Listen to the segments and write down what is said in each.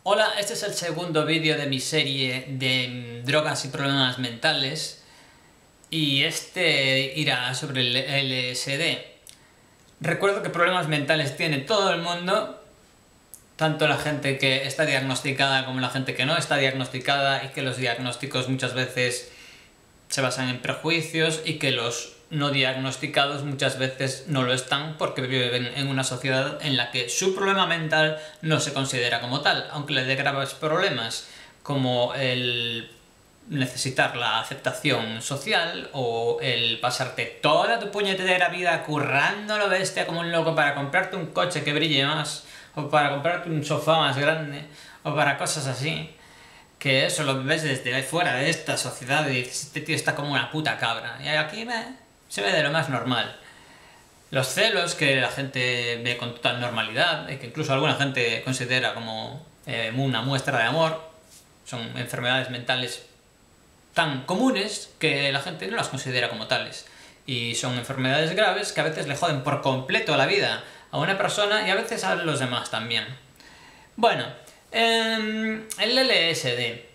Hola, este es el segundo vídeo de mi serie de drogas y problemas mentales y este irá sobre el LSD. Recuerdo que problemas mentales tiene todo el mundo, tanto la gente que está diagnosticada como la gente que no está diagnosticada, y que los diagnósticos muchas veces se basan en prejuicios y que los no diagnosticados muchas veces no lo están porque viven en una sociedad en la que su problema mental no se considera como tal, aunque le dé graves problemas como el necesitar la aceptación social o el pasarte toda tu puñetera vida currando lo bestia como un loco para comprarte un coche que brille más, o para comprarte un sofá más grande, o para cosas así. Que eso lo ves desde fuera de esta sociedad y dices, este tío está como una puta cabra. Y aquí se ve de lo más normal. Los celos, que la gente ve con total normalidad, y que incluso alguna gente considera como una muestra de amor, son enfermedades mentales tan comunes que la gente no las considera como tales. Y son enfermedades graves que a veces le joden por completo la vida a una persona y a veces a los demás también. Bueno, el LSD.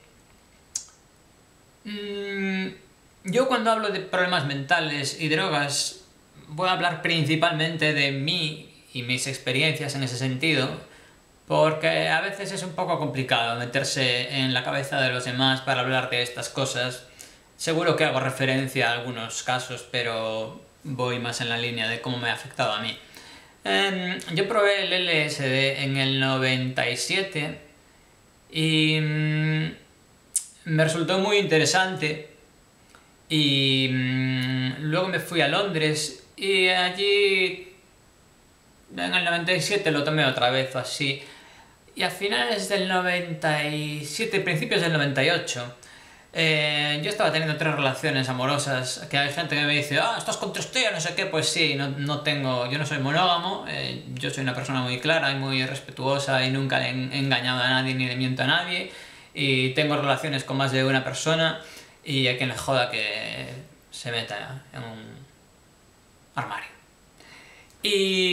Yo cuando hablo de problemas mentales y drogas voy a hablar principalmente de mí y mis experiencias en ese sentido, porque a veces es un poco complicado meterse en la cabeza de los demás para hablar de estas cosas. Seguro que hago referencia a algunos casos, pero voy más en la línea de cómo me ha afectado a mí. Yo probé el LSD en el 97 y me resultó muy interesante, y luego me fui a Londres y allí en el 97 lo tomé otra vez o así, y a finales del 97, principios del 98, yo estaba teniendo 3 relaciones amorosas, que hay gente que me dice, estás con 3 tías, no sé qué. Pues sí, yo no soy monógamo, yo soy una persona muy clara y muy respetuosa y nunca he engañado a nadie ni le miento a nadie, y tengo relaciones con más de una persona, y a quien le joda que se meta en un armario. Y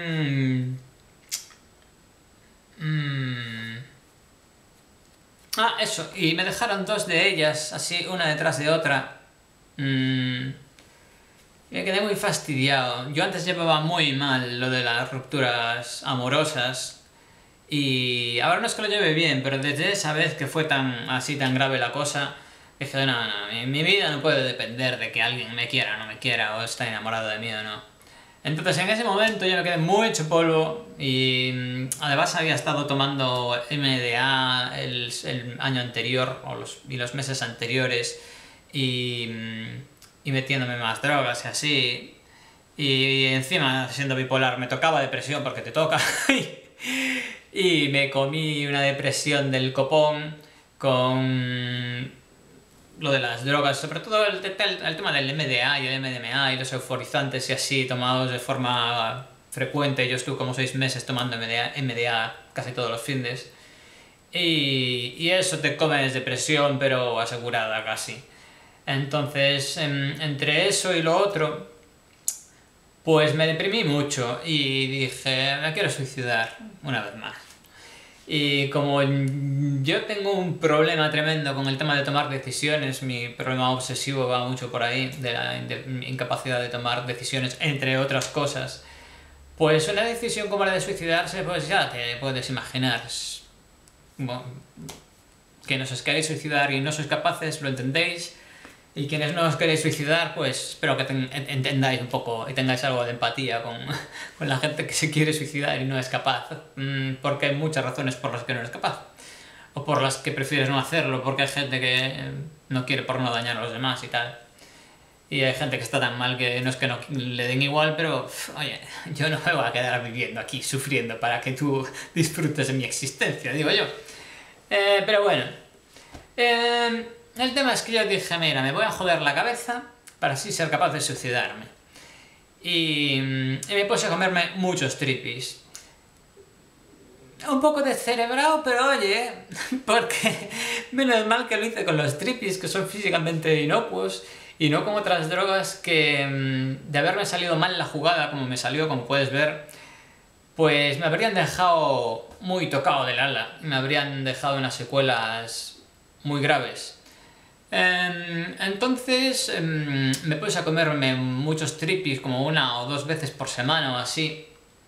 eso, y me dejaron 2 de ellas, así, una detrás de otra. Me quedé muy fastidiado. Yo antes llevaba muy mal lo de las rupturas amorosas, y ahora no es que lo lleve bien, pero desde esa vez que fue tan grave la cosa, dije, no, mi vida no puede depender de que alguien me quiera o no me quiera, o está enamorado de mí o no. Entonces en ese momento yo me quedé muy hecho polvo, y además había estado tomando MDA el año anterior y los meses anteriores, y metiéndome más drogas y así, y encima siendo bipolar me tocaba depresión porque te toca y me comí una depresión del copón con lo de las drogas, sobre todo el tema del MDA y el MDMA y los euforizantes y así, tomados de forma frecuente. Yo estuve como 6 meses tomando MDA casi todos los fines, y eso te comes depresión, pero asegurada casi. Entonces, entre eso y lo otro, pues me deprimí mucho y dije, me quiero suicidar una vez más. Y como yo tengo un problema tremendo con el tema de tomar decisiones, mi problema obsesivo va mucho por ahí, de la incapacidad de tomar decisiones, entre otras cosas, pues una decisión como la de suicidarse, pues ya te puedes imaginar. Bueno, que no os queréis suicidar y no sois capaces, lo entendéis. Y quienes no os queréis suicidar, pues espero que entendáis un poco y tengáis algo de empatía con la gente que se quiere suicidar y no es capaz, porque hay muchas razones por las que no eres capaz, o por las que prefieres no hacerlo, porque hay gente que no quiere por no dañar a los demás y tal. Y hay gente que está tan mal que no es que no le den igual, pero oye, yo no me voy a quedar viviendo aquí sufriendo para que tú disfrutes de mi existencia, digo yo. Pero bueno, el tema es que yo dije, mira, me voy a joder la cabeza para así ser capaz de suicidarme. Y me puse a comerme muchos tripis. Un poco descerebrado, pero oye, porque menos mal que lo hice con los tripis, que son físicamente inocuos, y no con otras drogas que, de haberme salido mal la jugada, como me salió, como puedes ver, pues me habrían dejado muy tocado del ala, me habrían dejado unas secuelas muy graves. Entonces me puse a comerme muchos tripis como 1 o 2 veces por semana o así.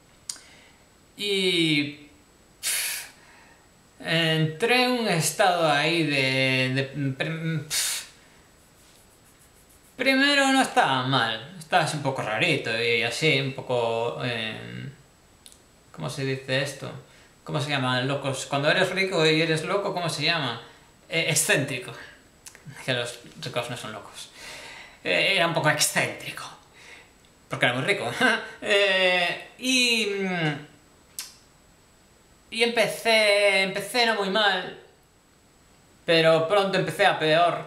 Y entré en un estado ahí primero no estaba mal, estaba así un poco rarito y así, un poco... ¿cómo se dice esto? ¿Cómo se llama? Locos. Cuando eres rico y eres loco, ¿cómo se llama? Excéntrico. Que los ricos no son locos. Era un poco excéntrico. Porque era muy rico. Y empecé no muy mal, pero pronto empecé a peor.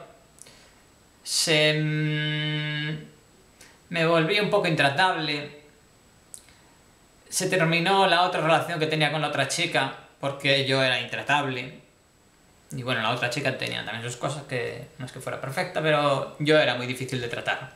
Me volví un poco intratable. Se terminó la otra relación que tenía con la otra chica porque yo era intratable. Y bueno, la otra chica tenía también sus cosas, que no es que fuera perfecta, pero yo era muy difícil de tratar.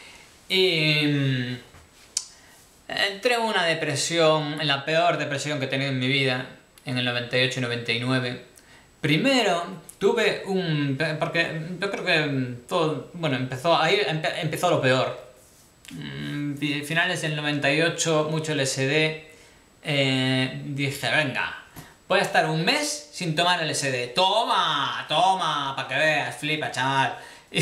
Y entré en una depresión, en la peor depresión que he tenido en mi vida, en el 98 y 99. Primero tuve porque yo creo que todo... Bueno, empezó lo peor. Finales del 98, mucho LSD. Dije, venga, voy a estar un mes sin tomar LSD. Toma, para que veas, flipa, chaval.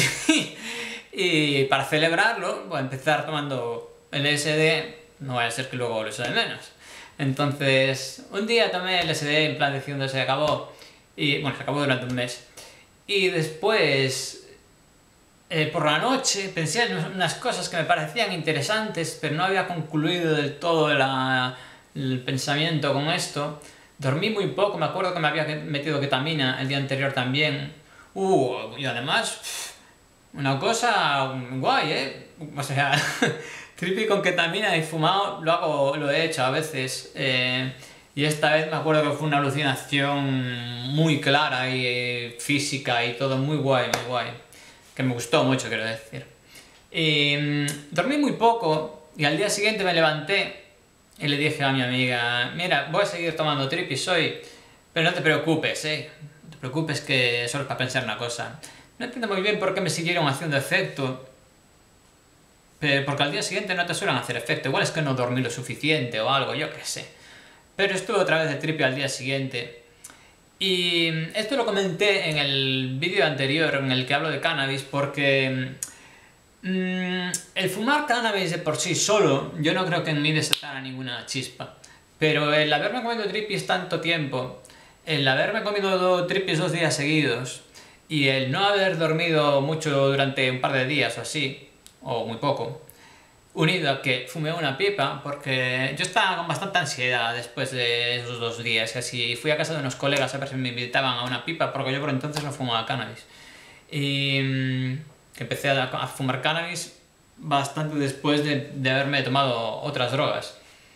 Y para celebrarlo, voy a empezar tomando LSD. No vaya a ser que luego lo eche de menos. Entonces, un día tomé LSD en plan diciendo se acabó. Y bueno, se acabó durante un mes. Y después, por la noche, pensé en unas cosas que me parecían interesantes, pero no había concluido del todo el pensamiento con esto. Dormí muy poco, me acuerdo que me había metido ketamina el día anterior también. Y además, una cosa guay, o sea, trippy con ketamina y fumado lo he hecho a veces. Y esta vez me acuerdo que fue una alucinación muy clara y física y todo muy guay, muy guay. Que me gustó mucho, quiero decir. Y dormí muy poco y al día siguiente me levanté y le dije a mi amiga, mira, voy a seguir tomando tripis hoy, pero no te preocupes, no te preocupes que solo es para pensar una cosa. No entiendo muy bien por qué me siguieron haciendo efecto, porque al día siguiente no te suelen hacer efecto, igual es que no dormí lo suficiente o algo, yo qué sé. Pero estuve otra vez de tripi al día siguiente. Y esto lo comenté en el vídeo anterior en el que hablo de cannabis porque el fumar cannabis de por sí solo, yo no creo que en mí desatara ninguna chispa. Pero el haberme comido tripis tanto tiempo, el haberme comido tripis 2 días seguidos y el no haber dormido mucho durante un par de días o así, o muy poco, unido a que fumé una pipa, porque yo estaba con bastante ansiedad después de esos 2 días, así fui a casa de unos colegas a ver si me invitaban a una pipa, porque yo por entonces no fumaba cannabis. Y empecé a fumar cannabis bastante después de haberme tomado otras drogas.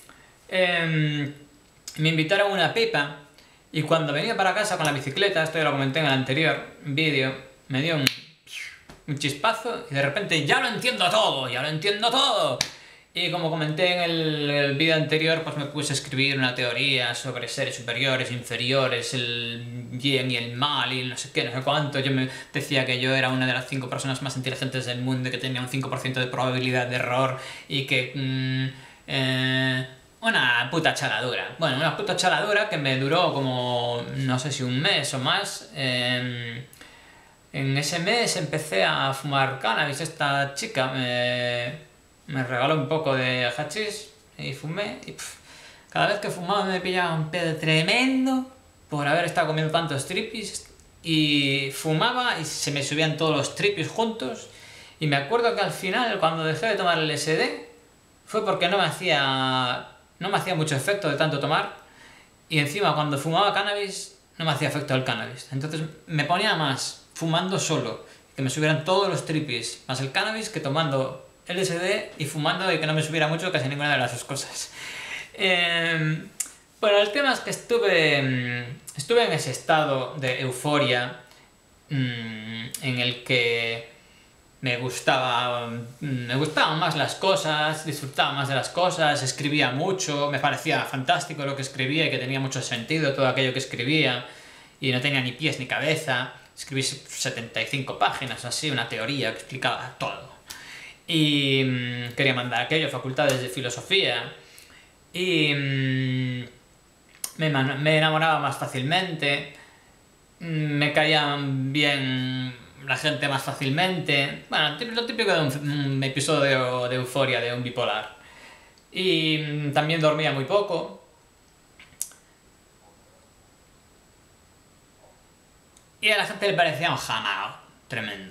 Me invitaron a una pipa y cuando venía para casa con la bicicleta, esto ya lo comenté en el anterior vídeo, me dio un chispazo y de repente ya lo entiendo todo. Y como comenté en el vídeo anterior, pues me puse a escribir una teoría sobre seres superiores, inferiores, el bien y el mal y no sé qué, no sé cuánto. Yo me decía que yo era una de las 5 personas más inteligentes del mundo y que tenía un 5% de probabilidad de error y que... una puta chaladura. Bueno, una puta chaladura que me duró como, no sé si un mes o más. En ese mes empecé a fumar cannabis. Esta chica me regaló un poco de hachís y fumé. Y cada vez que fumaba me pillaba un pedo tremendo por haber estado comiendo tantos tripis. Y fumaba y se me subían todos los tripis juntos. Y me acuerdo que al final, cuando dejé de tomar el LSD, fue porque no me hacía mucho efecto de tanto tomar. Y encima, cuando fumaba cannabis, no me hacía efecto el cannabis. Entonces me ponía más fumando solo, que me subieran todos los tripis, más el cannabis, que tomando LSD y fumando y que no me subiera mucho casi ninguna de las dos cosas. Bueno, el tema es que estuve en ese estado de euforia en el que me gustaban más las cosas, disfrutaba más de las cosas, escribía mucho, me parecía fantástico lo que escribía y que tenía mucho sentido todo aquello que escribía y no tenía ni pies ni cabeza. Escribí 75 páginas, así, una teoría que explicaba todo. Y quería mandar aquello a facultades de filosofía y me enamoraba más fácilmente, me caían bien la gente más fácilmente. Bueno, lo típico de un episodio de euforia de un bipolar. Y también dormía muy poco. Y a la gente le parecía un jamao tremendo.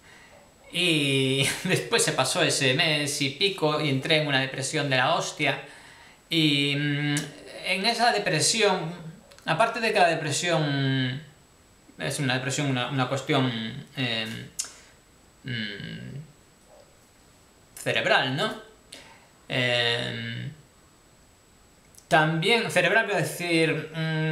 Y después se pasó ese mes y pico y entré en una depresión de la hostia. Y en esa depresión, aparte de que la depresión es una depresión, una cuestión cerebral, ¿no? También, cerebral quiero decir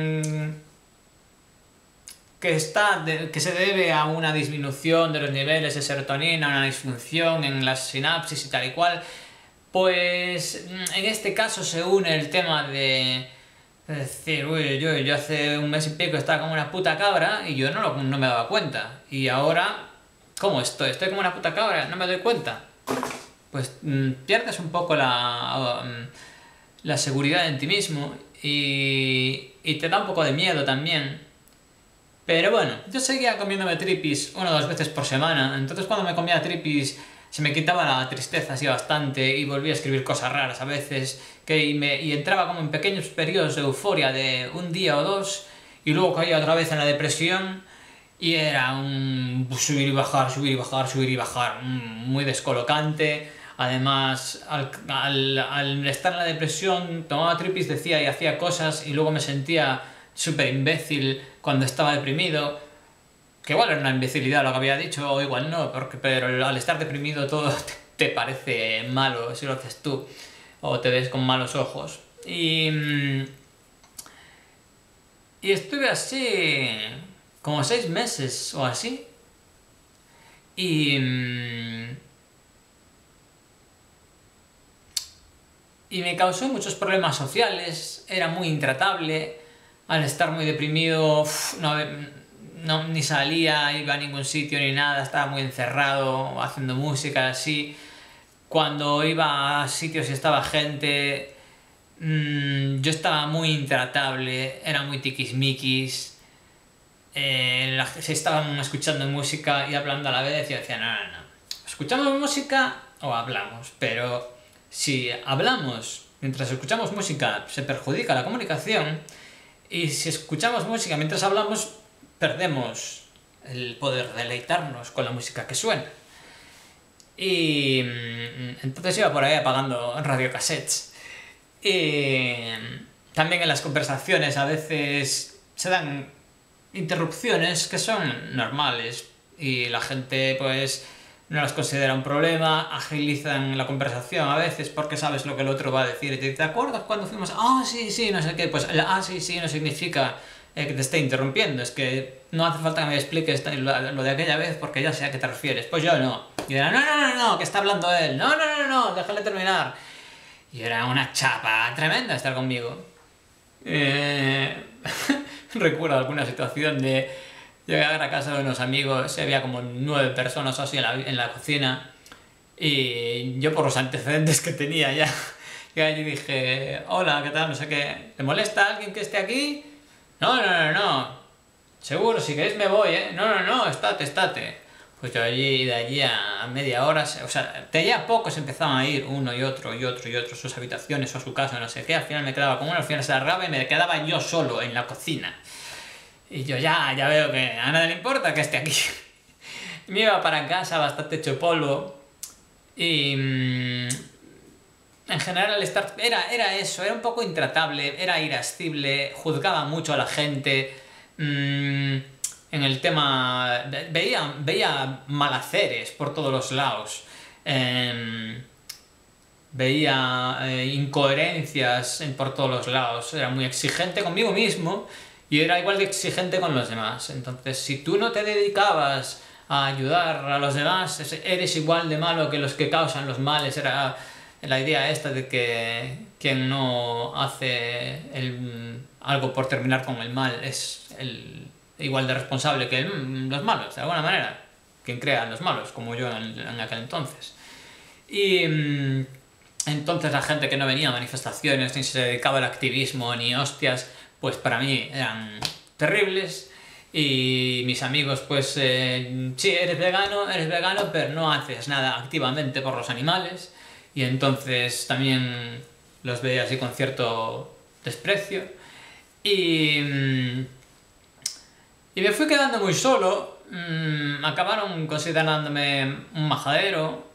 que se debe a una disminución de los niveles de serotonina, una disfunción en las sinapsis y tal y cual. Pues en este caso se une el tema de decir, uy, yo hace un mes y pico estaba como una puta cabra y yo no me daba cuenta. Y ahora, ¿cómo estoy? Estoy como una puta cabra, no me doy cuenta. Pues pierdes un poco la seguridad en ti mismo y te da un poco de miedo también. Pero bueno, yo seguía comiéndome tripis 1 o 2 veces por semana, entonces cuando me comía tripis se me quitaba la tristeza así bastante y volvía a escribir cosas raras a veces y entraba como en pequeños periodos de euforia de un día o dos y luego caía otra vez en la depresión y era un subir y bajar, subir y bajar, subir y bajar, muy descolocante. Además, al estar en la depresión tomaba tripis, decía y hacía cosas y luego me sentía súper imbécil cuando estaba deprimido. Que igual era una imbecilidad lo que había dicho, o igual no, pero al estar deprimido todo te parece malo si lo haces tú, o te ves con malos ojos. Y estuve así como 6 meses o así. Y me causó muchos problemas sociales, era muy intratable. Al estar muy deprimido, ni salía, iba a ningún sitio ni nada, estaba muy encerrado haciendo música así. Cuando iba a sitios y estaba gente, yo estaba muy intratable, era muy tiquismiquis. Se estaban escuchando música y hablando a la vez y yo decía, no, escuchamos música o hablamos, pero si hablamos mientras escuchamos música se perjudica la comunicación. Y si escuchamos música mientras hablamos, perdemos el poder deleitarnos con la música que suena. Y entonces iba por ahí apagando radiocassettes. Y también en las conversaciones a veces se dan interrupciones que son normales y la gente pues no las considera un problema, agilizan la conversación a veces porque sabes lo que el otro va a decir y te acuerdas cuando fuimos, sí, no sé qué, pues sí no significa que te esté interrumpiendo, es que no hace falta que me expliques lo de aquella vez porque ya sé a qué te refieres, pues yo no. Y era, no, que está hablando él, no, déjale terminar. Y era una chapa tremenda estar conmigo. Recuerdo alguna situación de llegar a casa de unos amigos, había como 9 personas así en la cocina y yo por los antecedentes que tenía ya allí dije, hola, ¿qué tal? No sé qué, ¿te molesta alguien que esté aquí? No, seguro, si queréis me voy, ¿eh? No, estate. Pues yo de allí a media hora, o sea, de allá a poco se empezaban a ir uno y otro a sus habitaciones o a su casa, no sé qué, al final me quedaba con uno, al final se largaba y me quedaba yo solo en la cocina. Y yo ya veo que a nadie le importa que esté aquí. Me iba para casa bastante hecho polvo. Y en general era eso, era un poco intratable, era irascible, juzgaba mucho a la gente. En el tema... Veía malaceres por todos los lados. Veía incoherencias por todos los lados. Era muy exigente conmigo mismo. Y era igual de exigente con los demás. Entonces, si tú no te dedicabas a ayudar a los demás, eres igual de malo que los que causan los males. Era la idea esta de que quien no hace algo por terminar con el mal es igual de responsable que los malos, de alguna manera. Quien crea los malos, como yo en aquel entonces. Y entonces la gente que no venía a manifestaciones, ni se dedicaba al activismo, ni hostias, pues para mí eran terribles. Y mis amigos, pues sí, eres vegano, pero no haces nada activamente por los animales. Y entonces también los veía así con cierto desprecio. Y me fui quedando muy solo. Acabaron considerándome un majadero.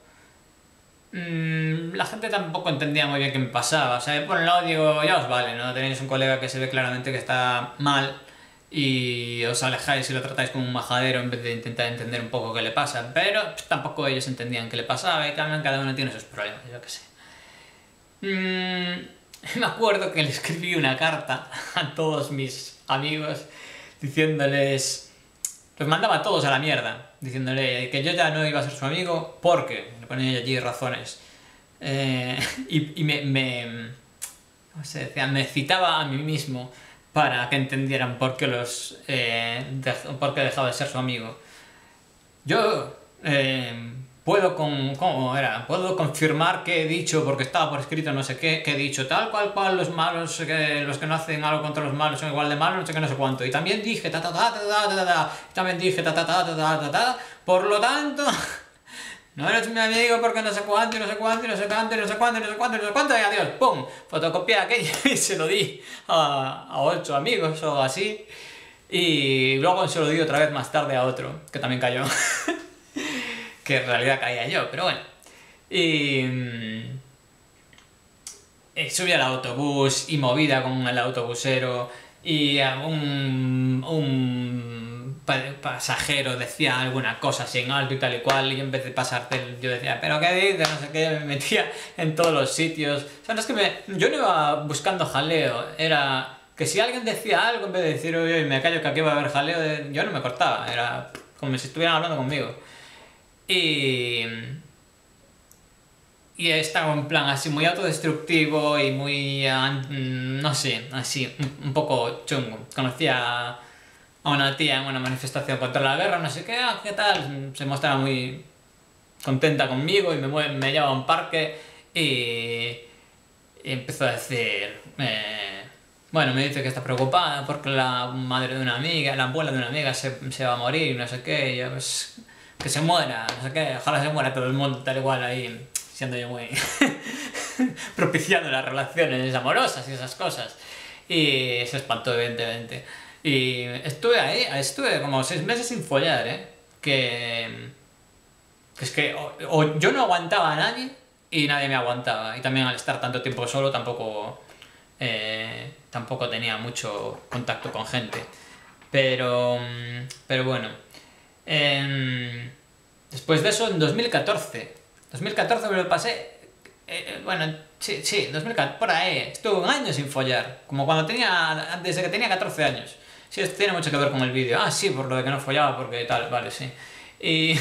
La gente tampoco entendía muy bien qué me pasaba. O sea, por un lado digo, ya os vale, ¿no? Tenéis un colega que se ve claramente que está mal y os alejáis y lo tratáis como un majadero en vez de intentar entender un poco qué le pasa. Pero pues, tampoco ellos entendían qué le pasaba y también cada uno tiene sus problemas, yo qué sé. Me acuerdo que le escribí una carta a todos mis amigos diciéndoles... Los mandaba a todos a la mierda, diciéndole que yo ya no iba a ser su amigo porque le ponía allí razones. Y ¿cómo se decía? Me citaba a mí mismo para que entendieran por qué por qué dejaba de ser su amigo. Yo puedo confirmar que he dicho, porque estaba por escrito no sé qué, que he dicho tal cual los malos, los que no hacen algo contra los malos son igual de malos, no sé qué, no sé cuánto. Y también dije también dije por lo tanto, no eres mi amigo porque no sé cuánto, y no sé cuánto, y no sé cuánto, y no sé cuánto, y no sé cuánto, y no sé cuánto, y adiós, pum, fotocopié aquello y se lo di a 8 amigos o así. Y luego se lo di otra vez más tarde a otro, que también cayó. Que en realidad caía yo, pero bueno. Y subí al autobús y movida con el autobusero y un pasajero decía alguna cosa así en alto y tal y cual, y en vez de pasarte yo decía, pero qué dices, no sé qué, me metía en todos los sitios. O sea, no es que yo no iba buscando jaleo, era que si alguien decía algo, en vez de decir, oye, me callo que aquí va a haber jaleo, yo no me cortaba, era como si estuvieran hablando conmigo. Y estaba en plan así muy autodestructivo y muy, no sé, así, un poco chungo. Conocía a una tía en una manifestación contra la guerra, no sé qué, ¿qué tal? Se mostraba muy contenta conmigo y me llevaba a un parque y empezó a decir, bueno, me dice que está preocupada porque la madre de una amiga, la abuela de una amiga se va a morir, no sé qué, y yo, pues, que se muera, no sé qué, ojalá se muera todo el mundo, tal igual ahí, siendo yo muy propiciando las relaciones amorosas y esas cosas. Y se espantó, evidentemente. Y estuve como 6 meses sin follar, que es que o yo no aguantaba a nadie y nadie me aguantaba. Y también al estar tanto tiempo solo tampoco tenía mucho contacto con gente. Pero bueno. Después de eso, en 2014 me lo pasé, bueno, sí, 2014, por ahí, estuve un año sin follar, como desde que tenía 14 años. Sí, esto tiene mucho que ver con el vídeo. Ah, sí, por lo de que no follaba, porque tal, vale, sí. Y...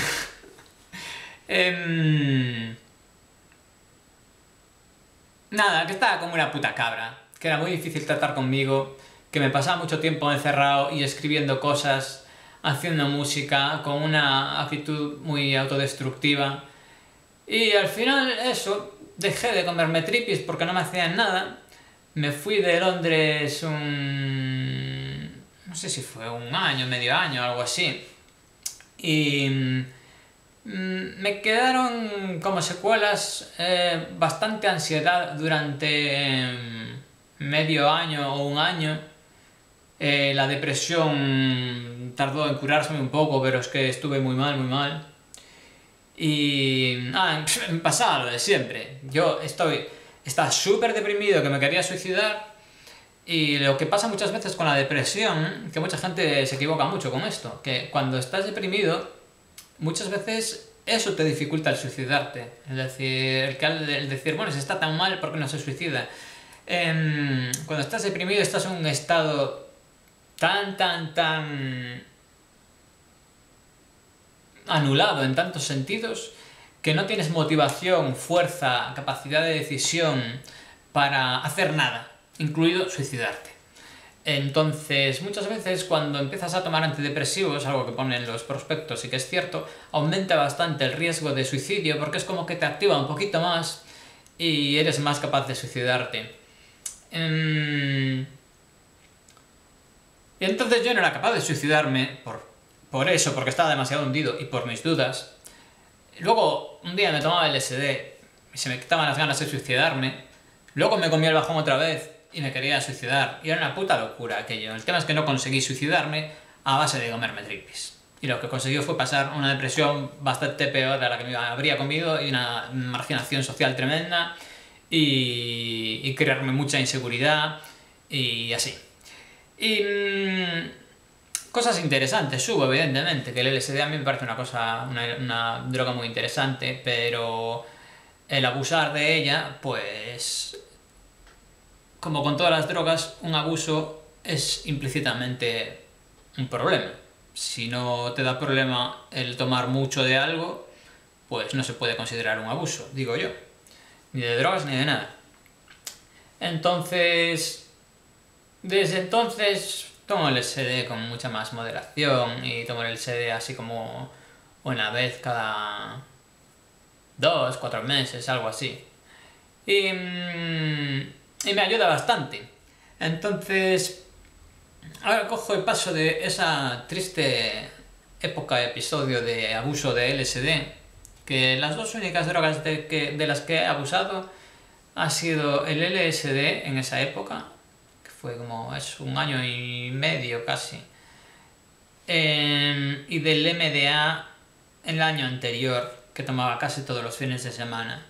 nada, que estaba como una puta cabra, que era muy difícil tratar conmigo, que me pasaba mucho tiempo encerrado y escribiendo cosas, haciendo música, con una actitud muy autodestructiva. Y al final eso, dejé de comerme tripis porque no me hacían nada. Me fui de Londres no sé si fue un año, medio año, algo así. Y me quedaron como secuelas bastante ansiedad durante medio año o un año. La depresión tardó en curárseme un poco, pero es que estuve muy mal, muy mal. Y me pasaba lo de siempre. Estaba súper deprimido, que me quería suicidar. Y lo que pasa muchas veces con la depresión, que mucha gente se equivoca mucho con esto, que cuando estás deprimido, muchas veces eso te dificulta el suicidarte. Es decir, el decir, bueno, si está tan mal, ¿por qué no se suicida? Cuando estás deprimido estás en un estado tan anulado en tantos sentidos que no tienes motivación, fuerza, capacidad de decisión para hacer nada, incluido suicidarte. Entonces, muchas veces cuando empiezas a tomar antidepresivos, algo que ponen los prospectos y que es cierto, aumenta bastante el riesgo de suicidio porque es como que te activa un poquito más y eres más capaz de suicidarte. Y entonces yo no era capaz de suicidarme por eso, porque estaba demasiado hundido y por mis dudas. Luego, un día me tomaba LSD y se me quitaban las ganas de suicidarme. Luego me comía el bajón otra vez y me quería suicidar. Y era una puta locura aquello. El tema es que no conseguí suicidarme a base de comerme tripis. Y lo que conseguí fue pasar una depresión bastante peor de la que me habría comido y una marginación social tremenda y crearme mucha inseguridad y así. Y cosas interesantes hubo, evidentemente, que el LSD a mí me parece una droga muy interesante, pero el abusar de ella, pues, como con todas las drogas, un abuso es implícitamente un problema. Si no te da problema el tomar mucho de algo, pues no se puede considerar un abuso, digo yo. Ni de drogas ni de nada. Entonces, desde entonces tomo el LSD con mucha más moderación y tomo el LSD así como una vez cada 2-4 meses, algo así. Y me ayuda bastante. Entonces, ahora cojo el paso de esa triste episodio de abuso de LSD, que las dos únicas drogas de las que he abusado ha sido el LSD en esa época, que fue como un año y medio casi, y del MDA en el año anterior, que tomaba casi todos los fines de semana.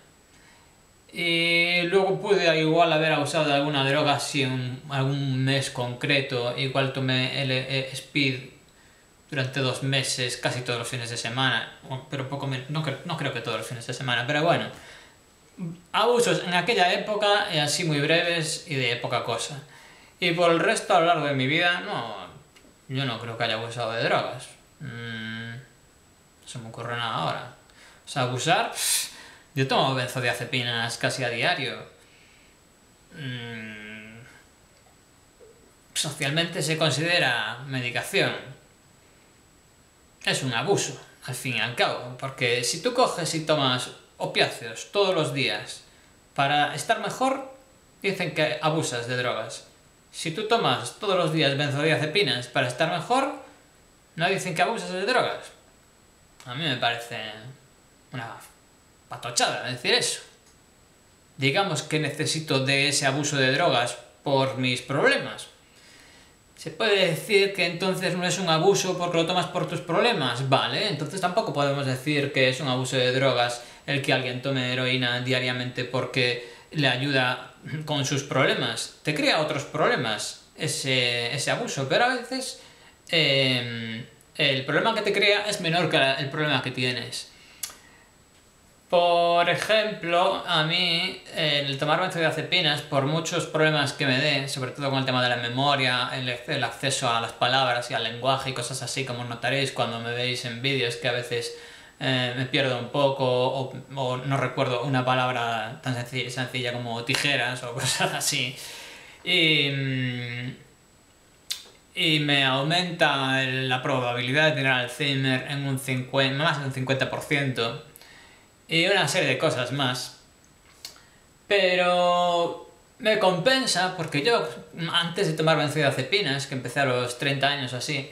Y luego pude igual haber abusado de alguna droga así en algún mes concreto, igual tomé Speed durante 2 meses, casi todos los fines de semana, pero poco menos, no creo que todos los fines de semana, pero bueno, abusos en aquella época, así muy breves y de poca cosa. Y por el resto, a lo largo de mi vida, yo no creo que haya abusado de drogas. No se me ocurre nada ahora. O sea, abusar, yo tomo benzodiazepinas casi a diario. Socialmente se considera medicación. Es un abuso, al fin y al cabo, porque si tú coges y tomas opiáceos todos los días para estar mejor, dicen que abusas de drogas. Si tú tomas todos los días benzodiazepinas para estar mejor, no dicen que abusas de drogas. A mí me parece una patochada decir eso. Digamos que necesito de ese abuso de drogas por mis problemas. ¿Se puede decir que entonces no es un abuso porque lo tomas por tus problemas? Vale, entonces tampoco podemos decir que es un abuso de drogas el que alguien tome heroína diariamente porque le ayuda con sus problemas. Te crea otros problemas ese abuso, pero a veces el problema que te crea es menor que el problema que tienes. Por ejemplo, a mí el tomar benzodiazepinas, por muchos problemas que me dé, sobre todo con el tema de la memoria, el acceso a las palabras y al lenguaje y cosas así, como notaréis cuando me veis en vídeos, que a veces me pierdo un poco o no recuerdo una palabra tan sencilla como tijeras o cosas así. Y me aumenta la probabilidad de tener Alzheimer en más de un 50%. Y una serie de cosas más. Pero me compensa porque yo, antes de tomar benzodiazepinas, que empecé a los 30 años o así,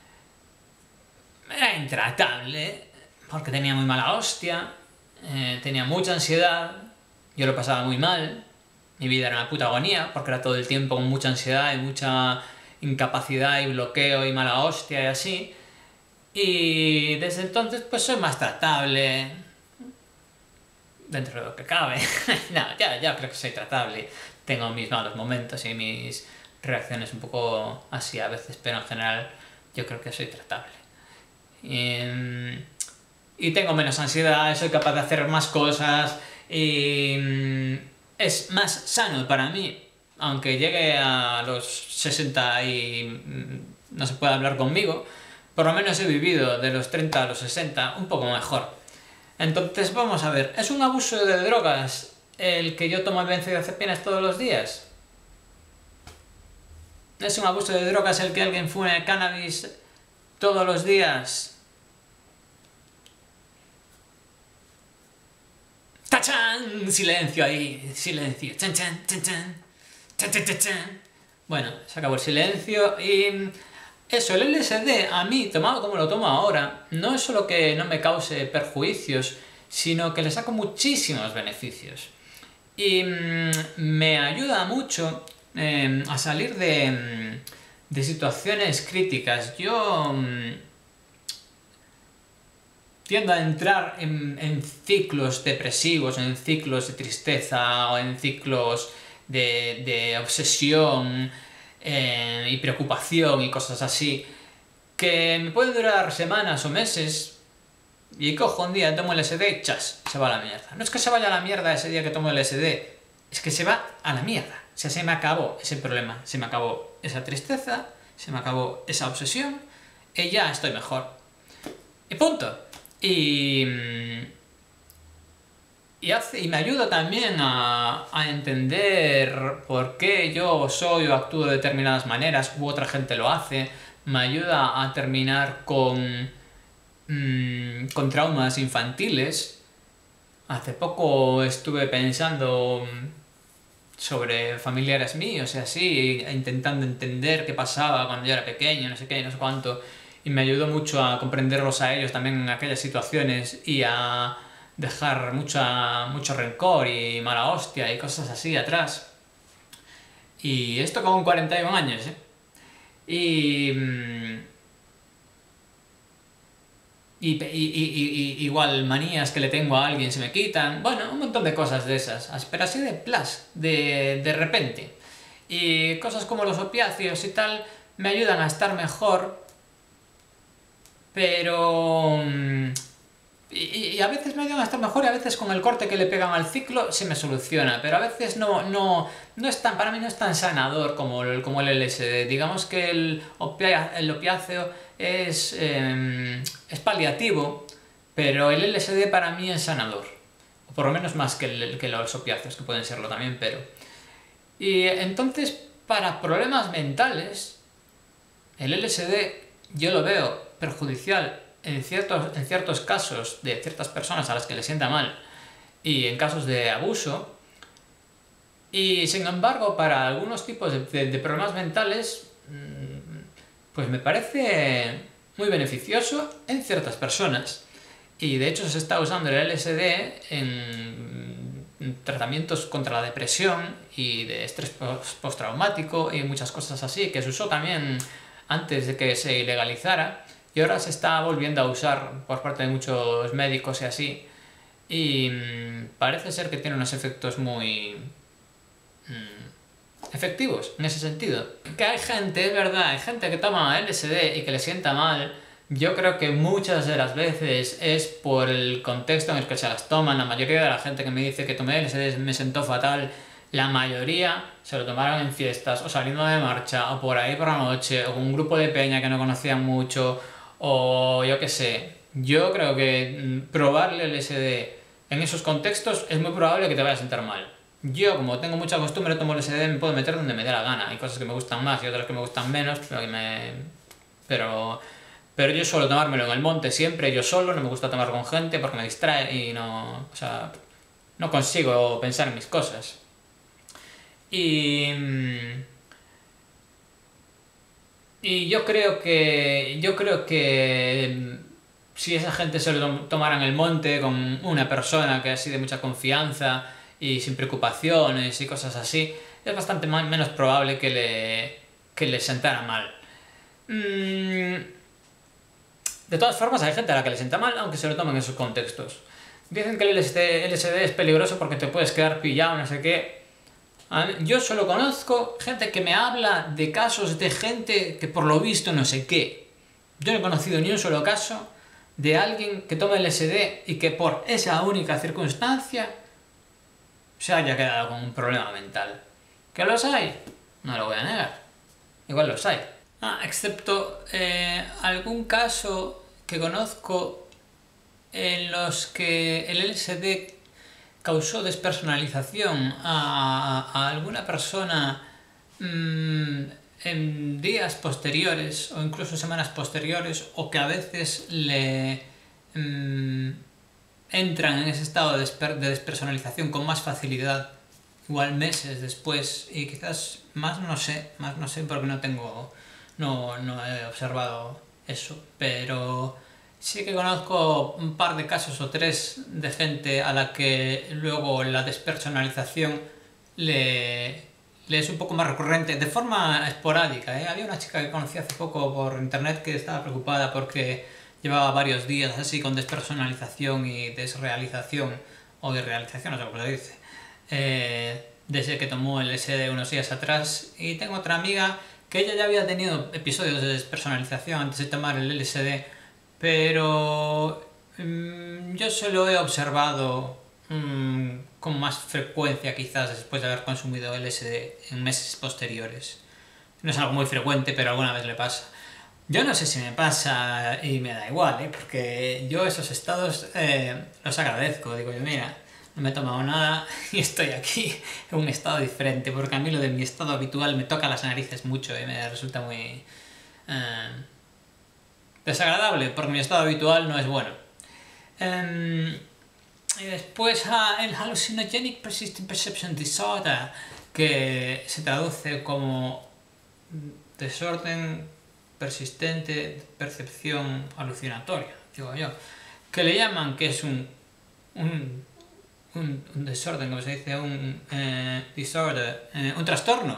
era intratable, porque tenía muy mala hostia, tenía mucha ansiedad, yo lo pasaba muy mal, mi vida era una puta agonía, porque era todo el tiempo con mucha ansiedad y mucha incapacidad y bloqueo y mala hostia y así. Y desde entonces pues soy más tratable, dentro de lo que cabe. No, ya creo que soy tratable. Tengo mis malos momentos y mis reacciones un poco así a veces, pero en general yo creo que soy tratable. Y tengo menos ansiedad, soy capaz de hacer más cosas y es más sano para mí. Aunque llegue a los 60 y no se pueda hablar conmigo, por lo menos he vivido de los 30 a los 60 un poco mejor. Entonces vamos a ver, ¿es un abuso de drogas el que yo tomo benzodiazepinas todos los días? ¿Es un abuso de drogas el que alguien fume cannabis todos los días? ¡Tachán! Silencio ahí, silencio. ¡Chan, chan, chan, chan! ¡Chan, chan, chan, chan! Bueno, se acabó el silencio y... Eso, el LSD, a mí, tomado como lo tomo ahora, no es solo que no me cause perjuicios, sino que le saco muchísimos beneficios. Y me ayuda mucho a salir de situaciones críticas. Yo tiendo a entrar en ciclos depresivos, en ciclos de tristeza o en ciclos de obsesión y preocupación y cosas así, que me pueden durar semanas o meses, y cojo un día, tomo LSD y ¡chas! Se va a la mierda. No es que se vaya a la mierda ese día que tomo LSD, es que se va a la mierda. O sea, se me acabó ese problema, se me acabó esa tristeza, se me acabó esa obsesión, y ya estoy mejor. Y punto. Y me ayuda también a entender por qué yo soy o actúo de determinadas maneras u otra gente lo hace. Me ayuda a terminar con traumas infantiles. Hace poco estuve pensando sobre familiares míos y así, intentando entender qué pasaba cuando yo era pequeño, no sé qué, no sé cuánto. Y me ayudó mucho a comprenderlos a ellos también en aquellas situaciones y a dejar mucho rencor y mala hostia y cosas así atrás. Y esto con 41 años, ¿eh? Igual manías que le tengo a alguien se me quitan. Bueno, un montón de cosas de esas. Pero así de repente. Y cosas como los opiáceos y tal me ayudan a estar mejor. Pero... Y a veces me ayudan a estar mejor y a veces con el corte que le pegan al ciclo se me soluciona, pero a veces no es tan, para mí no es tan sanador como el LSD. Digamos que el opiáceo es paliativo, pero el LSD para mí es sanador. O por lo menos más que los opiáceos, que pueden serlo también, pero... Y entonces, para problemas mentales, el LSD yo lo veo perjudicial en ciertos casos de ciertas personas a las que les sienta mal y en casos de abuso, y sin embargo para algunos tipos de problemas mentales pues me parece muy beneficioso en ciertas personas, y de hecho se está usando el LSD en tratamientos contra la depresión y de estrés postraumático y muchas cosas así, que se usó también antes de que se ilegalizara. Y ahora se está volviendo a usar por parte de muchos médicos y así. Y parece ser que tiene unos efectos muy efectivos en ese sentido. Que hay gente, es verdad, hay gente que toma LSD y que le sienta mal. Yo creo que muchas de las veces es por el contexto en el que se las toman. La mayoría de la gente que me dice que tomé LSD me sentó fatal, la mayoría se lo tomaron en fiestas, o saliendo de marcha, o por ahí por la noche, o con un grupo de peña que no conocían mucho, o yo qué sé. Yo creo que probarle el LSD en esos contextos es muy probable que te vaya a sentar mal. Yo, como tengo mucha costumbre, tomo el LSD, me puedo meter donde me dé la gana. Hay cosas que me gustan más y otras que me gustan menos, pero yo suelo tomármelo en el monte siempre, yo solo. No me gusta tomarlo con gente porque me distrae y no... O sea, no consigo pensar en mis cosas. Y yo creo que si esa gente se lo tomara en el monte con una persona que es así de mucha confianza y sin preocupaciones y cosas así, es bastante menos probable que le sentara mal. De todas formas, hay gente a la que le sienta mal, aunque se lo tomen en esos contextos. Dicen que el LSD es peligroso porque te puedes quedar pillado, no sé qué. Yo solo conozco gente que me habla de casos de gente que por lo visto no sé qué. Yo no he conocido ni un solo caso de alguien que toma LSD y que por esa única circunstancia se haya quedado con un problema mental. ¿Que los hay? No lo voy a negar. Igual los hay. Excepto algún caso que conozco en los que el LSD causó despersonalización a alguna persona en días posteriores o incluso semanas posteriores, o que a veces le entran en ese estado de despersonalización con más facilidad, igual meses después, y quizás más no sé porque no he observado eso, pero sí que conozco un par de casos o tres de gente a la que luego la despersonalización le es un poco más recurrente, de forma esporádica, ¿eh? Había una chica que conocí hace poco por internet que estaba preocupada porque llevaba varios días así con despersonalización y desrealización, o irrealización, no sé cómo se dice, desde que tomó el LSD unos días atrás. Y tengo otra amiga que ella ya había tenido episodios de despersonalización antes de tomar el LSD, pero yo se lo he observado con más frecuencia quizás después de haber consumido LSD en meses posteriores. No es algo muy frecuente, pero alguna vez le pasa. Yo no sé si me pasa y me da igual, porque yo esos estados los agradezco. Digo yo, mira, no me he tomado nada y estoy aquí en un estado diferente, porque a mí lo de mi estado habitual me toca las narices mucho y me resulta muy desagradable, porque mi estado habitual no es bueno. Y después el Hallucinogenic Persistent Perception Disorder, que se traduce como desorden persistente de percepción alucinatoria, digo yo, que le llaman que es un desorden, como se dice, un disorder, un trastorno.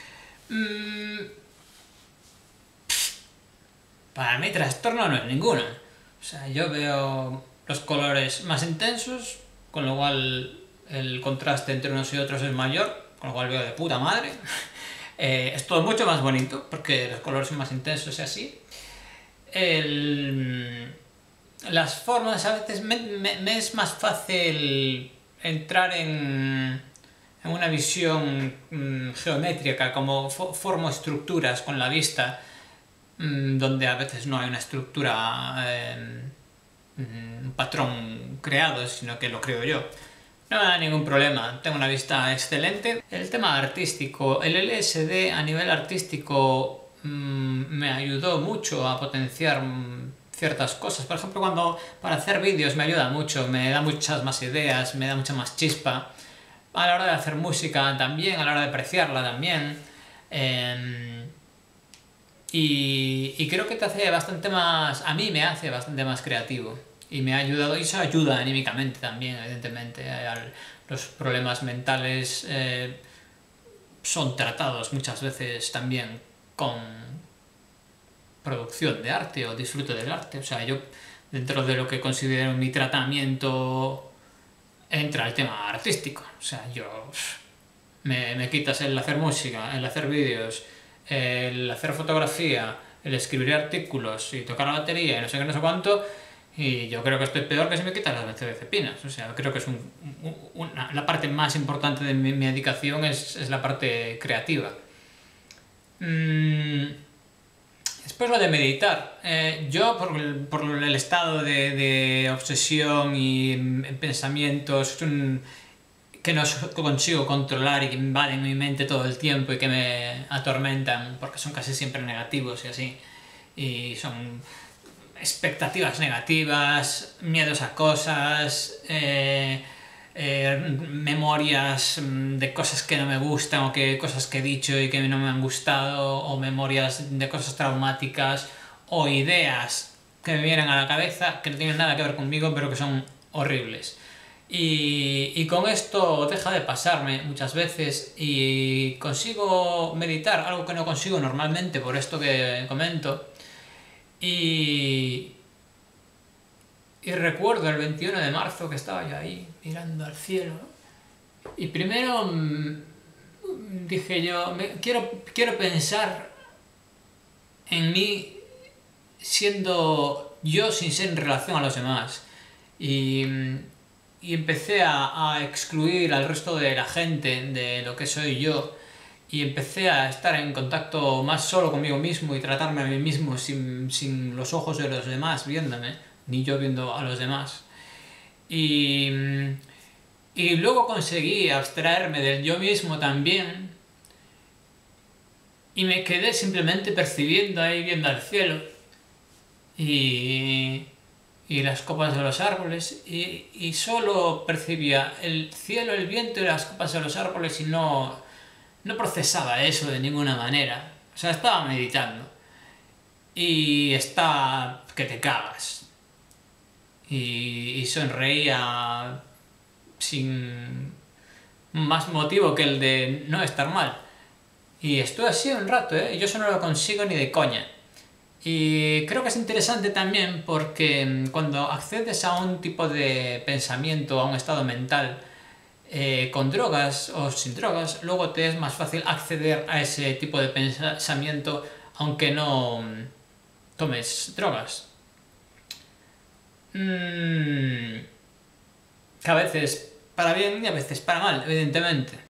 Para mí trastorno no es ninguno. O sea, yo veo los colores más intensos, con lo cual el contraste entre unos y otros es mayor, con lo cual veo de puta madre. Es todo mucho más bonito, porque los colores son más intensos y así. Las formas, a veces me es más fácil entrar en una visión geométrica, como formo estructuras con la vista, donde a veces no hay una estructura, un patrón creado, sino que lo creo yo. No me da ningún problema, tengo una vista excelente. El tema artístico, el LSD a nivel artístico me ayudó mucho a potenciar ciertas cosas. Por ejemplo, para hacer vídeos me ayuda mucho, me da muchas más ideas, me da mucha más chispa. A la hora de hacer música también, a la hora de apreciarla también. Y creo que te hace bastante más, a mí me hace bastante más creativo. Y me ha ayudado, y eso ayuda anímicamente también, evidentemente. Los problemas mentales son tratados muchas veces también con producción de arte o disfrute del arte. O sea, yo, dentro de lo que considero mi tratamiento, entra el tema artístico. O sea, yo me quitas el hacer música, el hacer vídeos, el hacer fotografía, el escribir artículos y tocar la batería y no sé qué, no sé cuánto, y yo creo que estoy peor que si me quitan las benzodiazepinas. O sea, creo que es la parte más importante de mi dedicación es la parte creativa. Después lo de meditar. Yo, por el estado de obsesión y pensamientos que no consigo controlar y que invaden mi mente todo el tiempo y que me atormentan, porque son casi siempre negativos y así, y son expectativas negativas, miedos a cosas, memorias de cosas que no me gustan, o cosas que he dicho y que no me han gustado, o memorias de cosas traumáticas, o ideas que me vienen a la cabeza que no tienen nada que ver conmigo pero que son horribles. Y con esto deja de pasarme muchas veces y consigo meditar, algo que no consigo normalmente por esto que comento. Y recuerdo el 21 de marzo que estaba yo ahí mirando al cielo, y primero dije yo, quiero pensar en mí siendo yo sin ser en relación a los demás, y empecé a excluir al resto de la gente de lo que soy yo, y empecé a estar en contacto más solo conmigo mismo y tratarme a mí mismo sin los ojos de los demás viéndome, ni yo viendo a los demás. Y, y luego conseguí abstraerme del yo mismo también y me quedé simplemente percibiendo ahí, viendo al cielo y, y las copas de los árboles y solo percibía el cielo, el viento y las copas de los árboles y no procesaba eso de ninguna manera. O sea, estaba meditando y está que te cagas. Y sonreía sin más motivo que el de no estar mal. Y estuve así un rato, ¿eh? Yo eso no lo consigo ni de coña. Y creo que es interesante también porque cuando accedes a un tipo de pensamiento, a un estado mental, con drogas o sin drogas, luego te es más fácil acceder a ese tipo de pensamiento aunque no tomes drogas. Que a veces para bien y a veces para mal, evidentemente.